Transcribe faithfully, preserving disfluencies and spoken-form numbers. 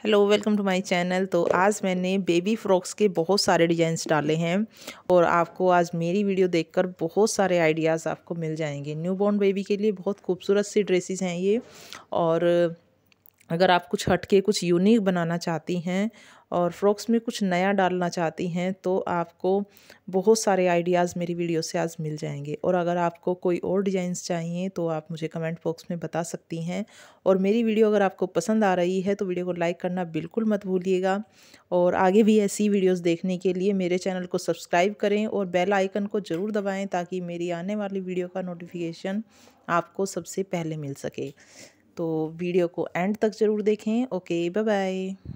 Hello, welcome to my channel. तो आज मैंने बेबी फ्रॉक्स के बहुत सारे डिज़ाइंस डाले हैं और आपको आज मेरी वीडियो देखकर बहुत सारे आइडियाज़ आपको मिल जाएंगे। न्यूबॉर्न बेबी के लिए बहुत खूबसूरत सी ड्रेसेस हैं ये। और अगर आप कुछ हटके कुछ यूनिक बनाना चाहती हैं और फ्रॉक्स में कुछ नया डालना चाहती हैं तो आपको बहुत सारे आइडियाज़ मेरी वीडियो से आज मिल जाएंगे। और अगर आपको कोई और डिज़ाइंस चाहिए तो आप मुझे कमेंट बॉक्स में बता सकती हैं। और मेरी वीडियो अगर आपको पसंद आ रही है तो वीडियो को लाइक करना बिल्कुल मत भूलिएगा। और आगे भी ऐसी वीडियोस देखने के लिए मेरे चैनल को सब्सक्राइब करें और बेल आइकन को ज़रूर दबाएं ताकि मेरी आने वाली वीडियो का नोटिफिकेशन आपको सबसे पहले मिल सके। तो वीडियो को एंड तक ज़रूर देखें। Okay, bye bye.